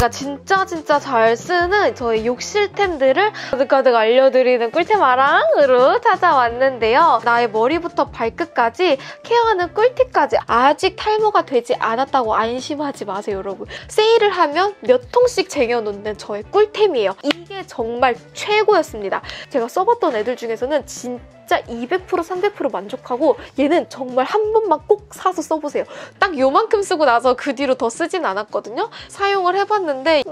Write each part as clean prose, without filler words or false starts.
제가 진짜 잘 쓰는 저의 욕실템들을 가득가득 알려드리는 꿀템아랑으로 찾아왔는데요. 나의 머리부터 발끝까지 케어하는 꿀팁까지 아직 탈모가 되지 않았다고 안심하지 마세요, 여러분. 세일을 하면 몇 통씩 쟁여놓는 저의 꿀템이에요. 이게 정말 최고였습니다. 제가 써봤던 애들 중에서는 진짜 200% 300% 만족하고 얘는 정말 한 번만 꼭 사서 써보세요. 딱 요만큼 쓰고 나서 그 뒤로 더 쓰진 않았거든요. 사용을 해봤는데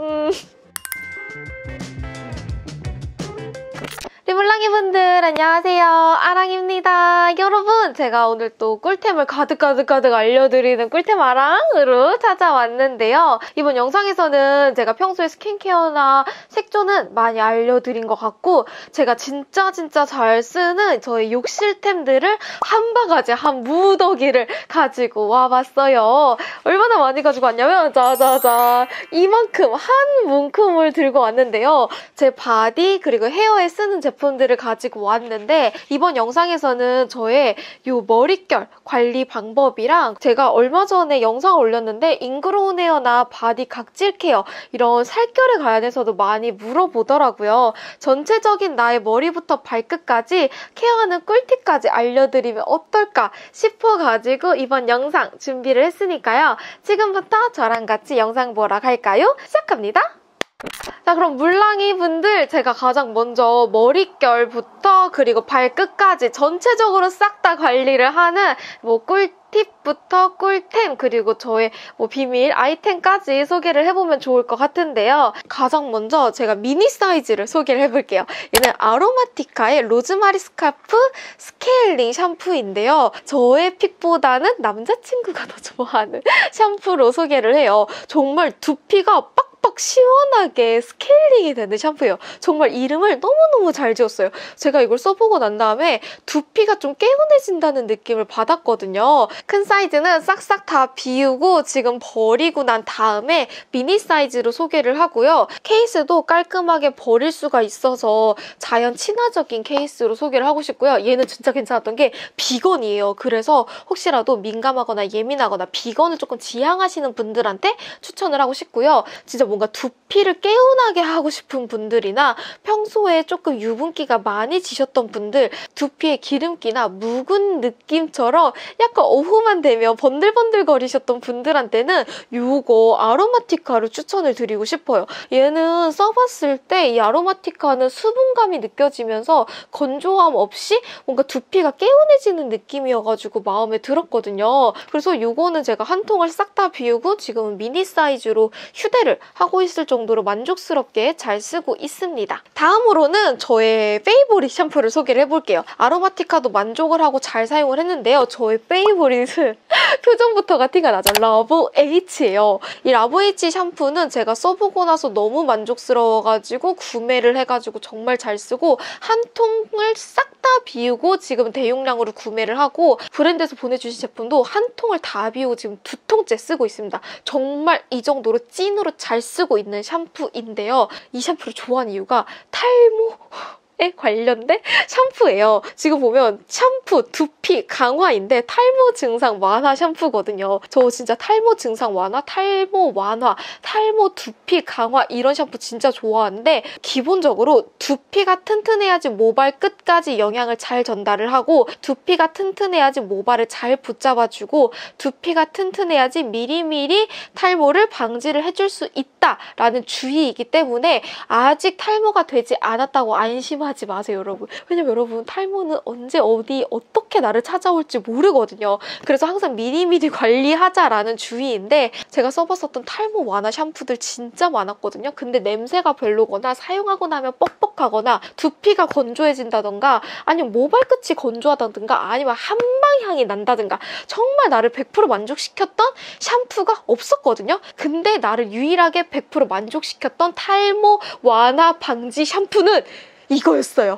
리블랑이 분들 안녕하세요, 아랑입니다. 여러분, 제가 오늘 또 꿀템을 가득 알려드리는 꿀템아랑으로 찾아왔는데요. 이번 영상에서는 제가 평소에 스킨케어나 색조는 많이 알려드린 것 같고 제가 진짜 잘 쓰는 저의 욕실템들을 한 바가지, 한 무더기를 가지고 와봤어요. 얼마나 많이 가지고 왔냐면 짜자잔 이만큼 한 문큼을 들고 왔는데요. 제 바디 그리고 헤어에 쓰는 제품들을 가지고 왔는데 이번 영상에서는 저의 요 머릿결 관리 방법이랑 제가 얼마 전에 영상을 올렸는데 잉그로운 헤어나 바디 각질 케어 이런 살결에 관련해서도 많이 물어보더라고요. 전체적인 나의 머리부터 발끝까지 케어하는 꿀팁까지 알려드리면 어떨까 싶어가지고 이번 영상 준비를 했으니까요. 지금부터 저랑 같이 영상 보러 갈까요? 시작합니다. 자, 그럼 물랑이 분들 제가 가장 먼저 머릿결부터 그리고 발끝까지 전체적으로 싹 다 관리를 하는 꿀팁부터 꿀템 그리고 저의 비밀 아이템까지 소개를 해보면 좋을 것 같은데요. 가장 먼저 제가 미니 사이즈를 소개를 해볼게요. 얘는 아로마티카의 로즈마리 스카프 스케일링 샴푸인데요. 저의 픽보다는 남자친구가 더 좋아하는 샴푸로 소개를 해요. 정말 두피가 빡 시원하게 스케일링이 되는 샴푸예요. 정말 이름을 너무너무 잘 지었어요. 제가 이걸 써보고 난 다음에 두피가 좀 개운해진다는 느낌을 받았거든요. 큰 사이즈는 싹싹 다 비우고 지금 버리고 난 다음에 미니 사이즈로 소개를 하고요. 케이스도 깔끔하게 버릴 수가 있어서 자연 친화적인 케이스로 소개를 하고 싶고요. 얘는 진짜 괜찮았던 게 비건이에요. 그래서 혹시라도 민감하거나 예민하거나 비건을 조금 지향하시는 분들한테 추천을 하고 싶고요. 진짜 뭔가 두피를 개운하게 하고 싶은 분들이나 평소에 조금 유분기가 많이 지셨던 분들, 두피에 기름기나 묵은 느낌처럼 약간 오후만 되면 번들번들 거리셨던 분들한테는 이거 아로마티카를 추천을 드리고 싶어요. 얘는 써봤을 때 이 아로마티카는 수분감이 느껴지면서 건조함 없이 뭔가 두피가 개운해지는 느낌이어가지고 마음에 들었거든요. 그래서 이거는 제가 한 통을 싹 다 비우고 지금은 미니 사이즈로 휴대를 하고 있을 정도로 만족스럽게 잘 쓰고 있습니다. 다음으로는 저의 페이보릿 샴푸를 소개를 해볼게요. 아로마티카도 만족을 하고 잘 사용을 했는데요. 저의 페이보릿은 표정부터가 티가 나죠. 러브H예요. 이 러브H 샴푸는 제가 써보고 나서 너무 만족스러워가지고 구매를 해가지고 정말 잘 쓰고 한 통을 싹 다 비우고 지금 대용량으로 구매를 하고 브랜드에서 보내주신 제품도 한 통을 다 비우고 지금 2통째 쓰고 있습니다. 정말 이 정도로 찐으로 잘 쓰고 있는 샴푸인데요. 이 샴푸를 좋아하는 이유가 탈모에 관련된 샴푸예요. 지금 보면 샴푸, 두피 강화인데 탈모 증상 완화 샴푸거든요. 저 진짜 탈모 증상 완화, 탈모 완화, 탈모 두피 강화 이런 샴푸 진짜 좋아하는데 기본적으로 두피가 튼튼해야지 모발 끝까지 영양을 잘 전달을 하고 두피가 튼튼해야지 모발을 잘 붙잡아주고 두피가 튼튼해야지 미리미리 탈모를 방지를 해줄 수 있다라는 주의이기 때문에 아직 탈모가 되지 않았다고 안심하지 마세요, 여러분. 왜냐면 여러분 탈모는 언제 어디 어떻게 나를 찾아올지 모르거든요. 그래서 항상 미리미리 관리하자라는 주의인데 제가 써봤었던 탈모 완화 샴푸들 진짜 많았거든요. 근데 냄새가 별로거나 사용하고 나면 뻑뻑하거나 두피가 건조해진다던가 아니면 모발 끝이 건조하다든가 아니면 한방향이 난다든가 정말 나를 100% 만족시켰던 샴푸가 없었거든요. 근데 나를 유일하게 100% 만족시켰던 탈모 완화 방지 샴푸는 이거였어요.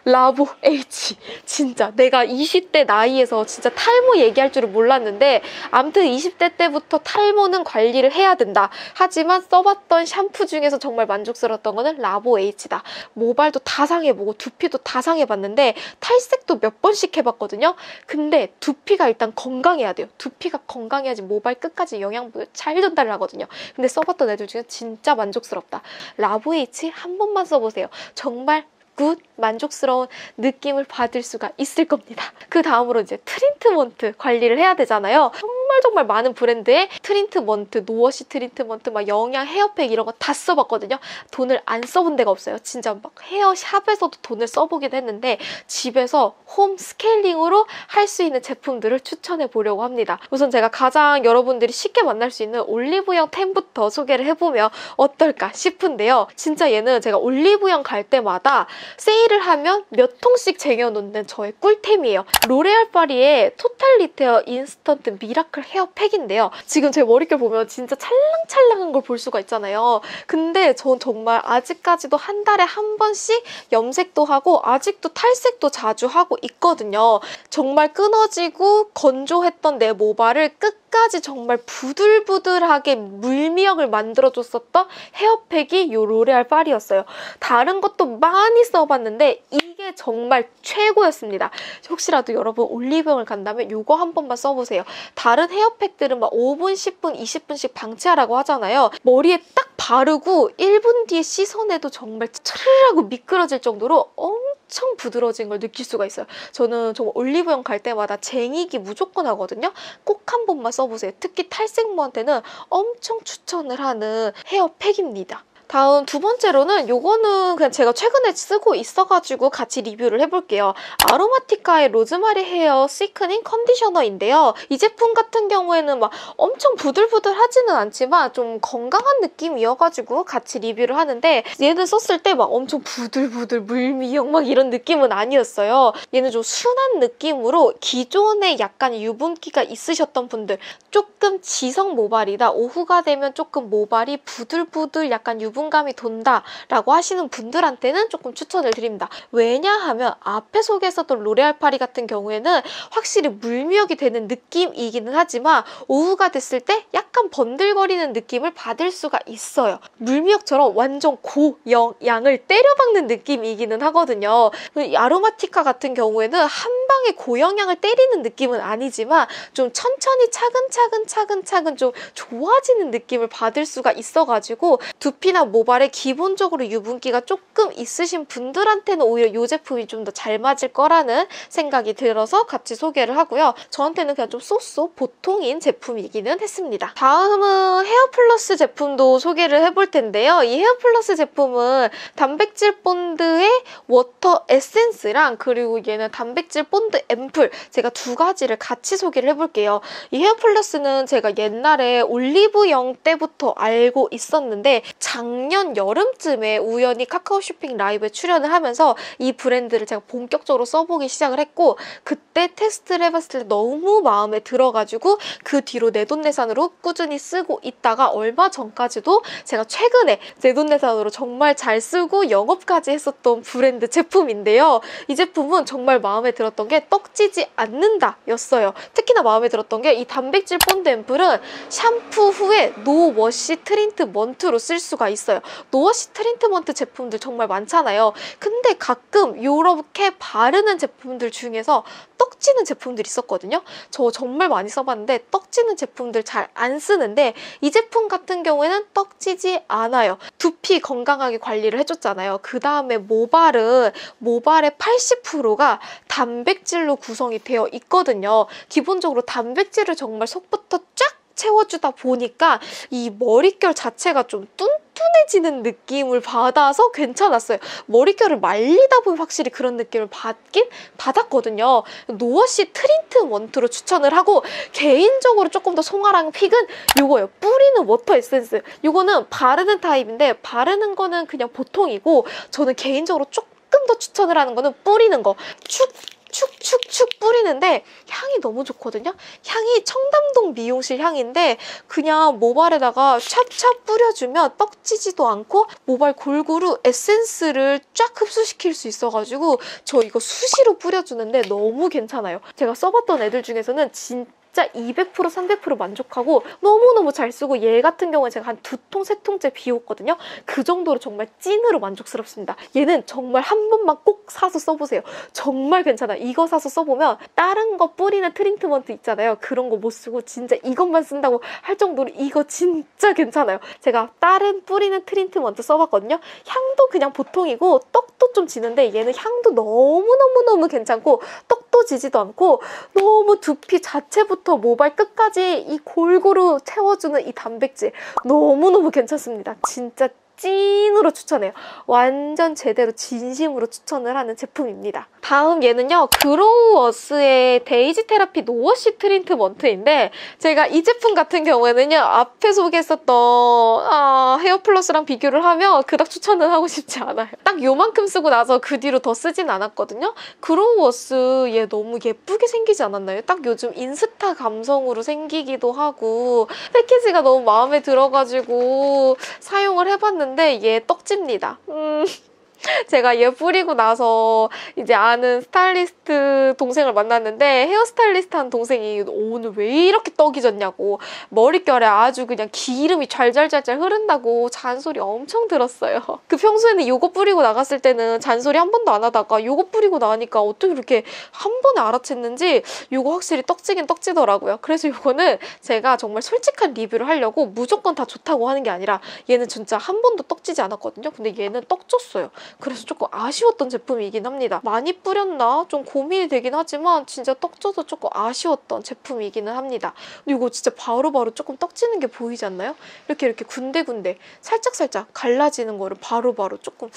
라보 H. 진짜 내가 20대 나이에서 진짜 탈모 얘기할 줄을 몰랐는데 아무튼 20대 때부터 탈모는 관리를 해야 된다. 하지만 써봤던 샴푸 중에서 정말 만족스러웠던 거는 라보 H다. 모발도 다 상해보고 두피도 다 상해봤는데 탈색도 몇 번씩 해봤거든요. 근데 두피가 일단 건강해야 돼요. 두피가 건강해야지 모발 끝까지 영양분을 잘 전달을 하거든요. 근데 써봤던 애들 중에 진짜 만족스럽다. 라보 H 한 번만 써보세요. 정말 굿, 만족스러운 느낌을 받을 수가 있을 겁니다. 그 다음으로 이제 트리트먼트 관리를 해야 되잖아요. 정말 많은 브랜드의 트리트먼트, 노워시 트리트먼트, 막 영양 헤어팩 이런 거 다 써봤거든요. 돈을 안 써본 데가 없어요. 진짜 막 헤어샵에서도 돈을 써보긴 했는데 집에서 홈 스케일링으로 할 수 있는 제품들을 추천해 보려고 합니다. 우선 제가 가장 여러분들이 쉽게 만날 수 있는 올리브영 템부터 소개를 해보면 어떨까 싶은데요. 진짜 얘는 제가 올리브영 갈 때마다 세일을 하면 몇 통씩 쟁여놓는 저의 꿀템이에요. 로레알 파리의 토탈 리테어 인스턴트 미라클 헤어팩인데요. 지금 제 머릿결 보면 진짜 찰랑찰랑한 걸 볼 수가 있잖아요. 근데 전 정말 아직까지도 한 달에 한 번씩 염색도 하고 아직도 탈색도 자주 하고 있거든요. 정말 끊어지고 건조했던 내 모발을 끝까지 정말 부들부들하게 물미역을 만들어줬었던 헤어팩이 이 로레알 파리였어요. 다른 것도 많이 써봤는데 이게 정말 최고였습니다. 혹시라도 여러분 올리브영을 간다면 이거 한 번만 써보세요. 다른 헤어팩들은 막 5분, 10분, 20분씩 방치하라고 하잖아요. 머리에 딱 바르고 1분 뒤에 씻어내도 정말 차르르하고 미끄러질 정도로 엄청 부드러워진 걸 느낄 수가 있어요. 저는 정말 올리브영 갈 때마다 쟁이기 무조건 하거든요. 꼭 한 번만 써보세요. 특히 탈색모한테는 엄청 추천을 하는 헤어팩입니다. 다음 두 번째로는 요거는 그냥 제가 최근에 쓰고 있어가지고 같이 리뷰를 해볼게요. 아로마티카의 로즈마리 헤어 시크닝 컨디셔너인데요. 이 제품 같은 경우에는 막 엄청 부들부들하지는 않지만 좀 건강한 느낌이어가지고 같이 리뷰를 하는데 얘는 썼을 때 막 엄청 부들부들 물미역 막 이런 느낌은 아니었어요. 얘는 좀 순한 느낌으로 기존에 약간 유분기가 있으셨던 분들, 조금 지성 모발이다, 오후가 되면 조금 모발이 부들부들 약간 유분감이 돈다라고 하시는 분들한테는 조금 추천을 드립니다. 왜냐하면 앞에 소개했었던 로레알 파리 같은 경우에는 확실히 물미역이 되는 느낌이기는 하지만 오후가 됐을 때 약간 번들거리는 느낌을 받을 수가 있어요. 물미역처럼 완전 고영양을 때려박는 느낌이기는 하거든요. 이 아로마티카 같은 경우에는 한 방에 고영양을 때리는 느낌은 아니지만 좀 천천히 차근차근 좀 좋아지는 느낌을 받을 수가 있어가지고 두피나 모발에 기본적으로 유분기가 조금 있으신 분들한테는 오히려 이 제품이 좀 더 잘 맞을 거라는 생각이 들어서 같이 소개를 하고요. 저한테는 그냥 좀 쏘쏘 보통인 제품이기는 했습니다. 다음은 헤어플러스 제품도 소개를 해볼 텐데요. 이 헤어플러스 제품은 단백질 본드의 워터 에센스랑 그리고 얘는 단백질 본드 앰플, 제가 두 가지를 같이 소개를 해볼게요. 이 헤어플러스는 제가 옛날에 올리브영 때부터 알고 있었는데 작년 여름쯤에 우연히 카카오 쇼핑 라이브에 출연을 하면서 이 브랜드를 제가 본격적으로 써보기 시작을 했고 그때 테스트를 해봤을 때 너무 마음에 들어가지고 그 뒤로 내돈내산으로 꾸준히 쓰고 있다가 얼마 전까지도 제가 최근에 내돈내산으로 정말 잘 쓰고 영업까지 했었던 브랜드 제품인데요. 이 제품은 정말 마음에 들었던 게 떡지지 않는다 였어요. 특히나 마음에 들었던 게 이 단백질 본드 앰플은 샴푸 후에 노워시 트리트먼트로 쓸 수가 있어요. 노워시 트리트먼트 제품들 정말 많잖아요. 근데 가끔 이렇게 바르는 제품들 중에서 떡지는 제품들이 있었거든요. 저 정말 많이 써봤는데 떡지는 제품들 잘 안 쓰는데 이 제품 같은 경우에는 떡지지 않아요. 두피 건강하게 관리를 해줬잖아요. 그 다음에 모발의 80%가 단백질로 구성이 되어 있거든요. 기본적으로 단백질을 정말 속부터 쫙 채워주다 보니까 이 머릿결 자체가 좀 뚱뚱해지는 느낌을 받아서 괜찮았어요. 머릿결을 말리다 보면 확실히 그런 느낌을 받았거든요. 노워시 트리트먼트로 추천을 하고 개인적으로 조금 더 송아랑 픽은 이거예요. 뿌리는 워터 에센스. 이거는 바르는 타입인데 바르는 거는 그냥 보통이고 저는 개인적으로 조금 더 추천을 하는 거는 뿌리는 거. 축축축 뿌리는데 향이 너무 좋거든요. 향이 청담동 미용실 향인데 그냥 모발에다가 찹찹 뿌려주면 떡지지도 않고 모발 골고루 에센스를 쫙 흡수시킬 수 있어가지고 저 이거 수시로 뿌려주는데 너무 괜찮아요. 제가 써봤던 애들 중에서는 진짜 200% 300% 만족하고 너무너무 잘 쓰고 얘 같은 경우에 제가 한 2통 3통째 비웠거든요. 그 정도로 정말 찐으로 만족스럽습니다. 얘는 정말 한 번만 꼭 사서 써보세요. 정말 괜찮아요. 이거 사서 써보면 다른 거 뿌리는 트리트먼트 있잖아요. 그런 거 못 쓰고 진짜 이것만 쓴다고 할 정도로 이거 진짜 괜찮아요. 제가 다른 뿌리는 트리트먼트 써봤거든요. 향도 그냥 보통이고 떡도 좀 지는데 얘는 향도 너무너무너무 괜찮고 떡도 지지도 않고 너무 두피 자체부터 모발 끝까지 이 골고루 채워주는 이 단백질 너무너무 괜찮습니다. 진짜 찐으로 추천해요. 완전 제대로 진심으로 추천을 하는 제품입니다. 다음 얘는요. 그로우어스의 데이지 테라피 노워시 트리트먼트인데 제가 이 제품 같은 경우에는요. 앞에 소개했었던 헤어 플러스랑 비교를 하면 그닥 추천은 하고 싶지 않아요. 딱 요만큼 쓰고 나서 그 뒤로 더 쓰진 않았거든요. 그로우어스 얘 너무 예쁘게 생기지 않았나요? 딱 요즘 인스타 감성으로 생기기도 하고 패키지가 너무 마음에 들어가지고 사용을 해봤는데 얘 떡집니다. 제가 얘 뿌리고 나서 이제 아는 스타일리스트 동생을 만났는데 헤어 스타일리스트 한 동생이 오늘 왜 이렇게 떡이 졌냐고 머릿결에 아주 그냥 기름이 잘잘잘잘 흐른다고 잔소리 엄청 들었어요. 그 평소에는 이거 뿌리고 나갔을 때는 잔소리 한 번도 안 하다가 이거 뿌리고 나니까 어떻게 이렇게 한 번에 알아챘는지 이거 확실히 떡지긴 떡지더라고요. 그래서 이거는 제가 정말 솔직한 리뷰를 하려고 무조건 다 좋다고 하는 게 아니라 얘는 진짜 한 번도 떡지지 않았거든요. 근데 얘는 떡졌어요. 그래서 조금 아쉬웠던 제품이긴 합니다. 많이 뿌렸나? 좀 고민이 되긴 하지만 진짜 떡져서 조금 아쉬웠던 제품이기는 합니다. 근데 이거 진짜 바로바로 조금 떡지는 게 보이지 않나요? 이렇게 군데군데 살짝살짝 갈라지는 거를 바로바로 조금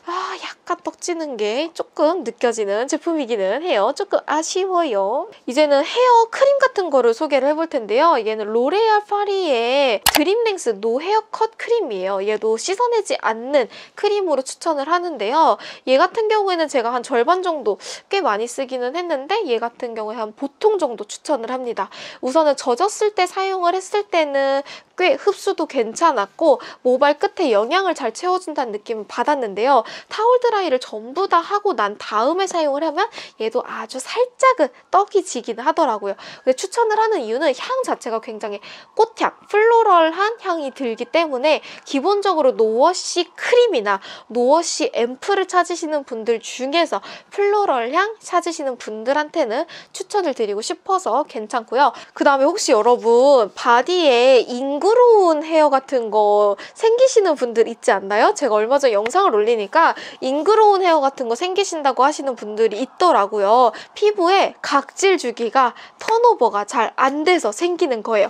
약간 떡지는 게 조금 느껴지는 제품이기는 해요. 조금 아쉬워요. 이제는 헤어 크림 같은 거를 소개를 해볼 텐데요. 얘는 로레알 파리의 드림랭스 노 헤어컷 크림이에요. 얘도 씻어내지 않는 크림으로 추천을 하는데요. 얘 같은 경우에는 제가 한 절반 정도 꽤 많이 쓰기는 했는데 얘 같은 경우에 한 보통 정도 추천을 합니다. 우선은 젖었을 때 사용을 했을 때는 꽤 흡수도 괜찮았고 모발 끝에 영양을 잘 채워준다는 느낌을 받았는데요. 타올 드라이를 전부 다 하고 난 다음에 사용을 하면 얘도 아주 살짝은 떡이 지기는 하더라고요. 근데 추천을 하는 이유는 향 자체가 굉장히 꽃향, 플로럴한 향이 들기 때문에 기본적으로 노워시 크림이나 노워시 앰플을 찾으시는 분들 중에서 플로럴 향 찾으시는 분들한테는 추천을 드리고 싶어서 괜찮고요. 그 다음에 혹시 여러분 바디에 잉그로운 헤어 같은 거 생기시는 분들 있지 않나요? 제가 얼마 전에 영상을 올리니까 잉그로운 헤어 같은 거 생기신다고 하시는 분들이 있더라고요. 피부에 각질 주기가 턴오버가 잘 안 돼서 생기는 거예요.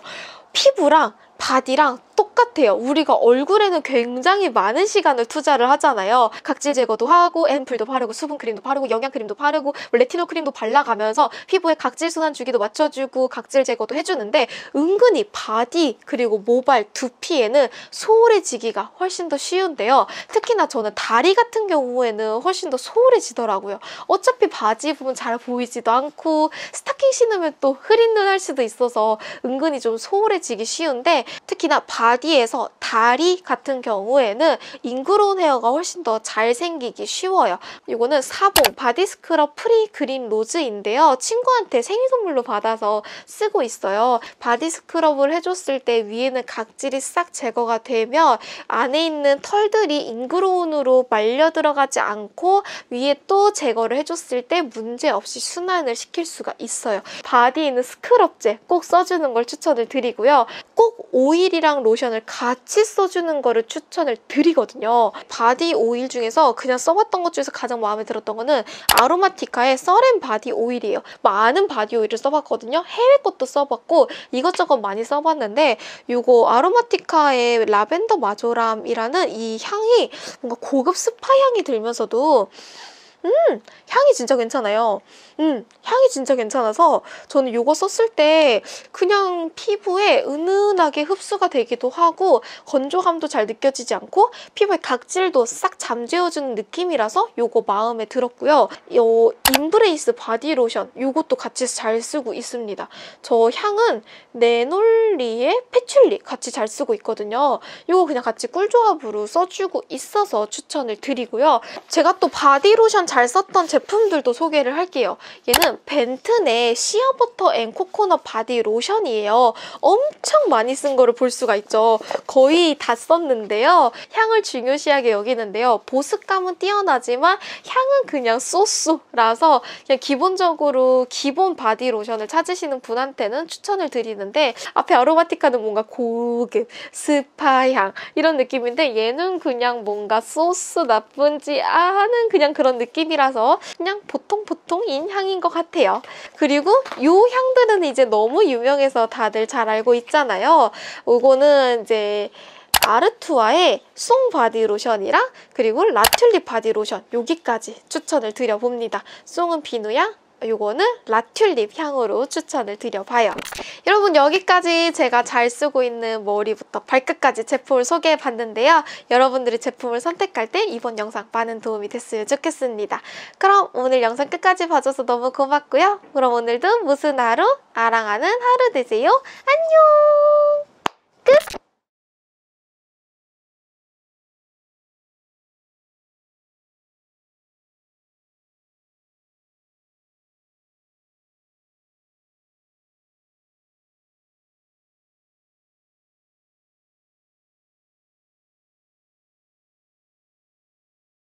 피부랑 바디랑 똑같아요. 우리가 얼굴에는 굉장히 많은 시간을 투자를 하잖아요. 각질 제거도 하고 앰플도 바르고 수분크림도 바르고 영양크림도 바르고 레티놀 크림도 발라가면서 피부에 각질 순환 주기도 맞춰주고 각질 제거도 해주는데 은근히 바디 그리고 모발 두피에는 소홀해지기가 훨씬 더 쉬운데요. 특히나 저는 다리 같은 경우에는 훨씬 더 소홀해지더라고요. 어차피 바지 부분 잘 보이지도 않고 스타킹 신으면 또 흐린 눈 할 수도 있어서 은근히 좀 소홀해지기 쉬운데 특히나 바디에서 다리 같은 경우에는 잉그로운 헤어가 훨씬 더 잘 생기기 쉬워요. 이거는 사봉 바디 스크럽 프리 그린 로즈인데요. 친구한테 생일 선물로 받아서 쓰고 있어요. 바디 스크럽을 해줬을 때 위에는 각질이 싹 제거가 되면 안에 있는 털들이 잉그로운으로 말려 들어가지 않고 위에 또 제거를 해줬을 때 문제없이 순환을 시킬 수가 있어요. 바디에 있는 스크럽제 꼭 써주는 걸 추천을 드리고요. 꼭 오일이랑 로션을 같이 써주는 거를 추천을 드리거든요. 바디 오일 중에서 그냥 써봤던 것 중에서 가장 마음에 들었던 거는 아로마티카의 썰앤 바디 오일이에요. 많은 바디 오일을 써봤거든요. 해외 것도 써봤고 이것저것 많이 써봤는데 이거 아로마티카의 라벤더 마조람이라는 이 향이 뭔가 고급 스파 향이 들면서도 향이 진짜 괜찮아요. 향이 진짜 괜찮아서 저는 이거 썼을 때 그냥 피부에 은은하게 흡수가 되기도 하고 건조감도 잘 느껴지지 않고 피부의 각질도 싹 잠재워주는 느낌이라서 이거 마음에 들었고요. 이 인브레이스 바디로션 이것도 같이 잘 쓰고 있습니다. 저 향은 네놀리의 패출리 같이 잘 쓰고 있거든요. 이거 그냥 같이 꿀조합으로 써주고 있어서 추천을 드리고요. 제가 또 바디로션 잘 썼던 제품들도 소개를 할게요. 얘는 벤튼의 시어버터 앤 코코넛 바디로션이에요. 엄청 많이 쓴 거를 볼 수가 있죠. 거의 다 썼는데요. 향을 중요시하게 여기는데요. 보습감은 뛰어나지만 향은 그냥 쏘쏘라서 그냥 기본적으로 기본 바디로션을 찾으시는 분한테는 추천을 드리는데 앞에 아로마티카는 뭔가 고급, 스파향 이런 느낌인데 얘는 그냥 뭔가 소스 나쁜지 하는 그냥 그런 느낌이라서 그냥 보통인 향인 것 같아요. 그리고 이 향들은 이제 너무 유명해서 다들 잘 알고 있잖아요. 이거는 이제 아르투아의 송 바디로션이랑 그리고 라튤립 바디로션 여기까지 추천을 드려봅니다. 송은 비누향, 요거는 라튤립 향으로 추천을 드려봐요. 여러분 여기까지 제가 잘 쓰고 있는 머리부터 발끝까지 제품을 소개해봤는데요. 여러분들이 제품을 선택할 때 이번 영상 많은 도움이 됐으면 좋겠습니다. 그럼 오늘 영상 끝까지 봐줘서 너무 고맙고요. 그럼 오늘도 무슨 하루? 아랑하는 하루 되세요. 안녕!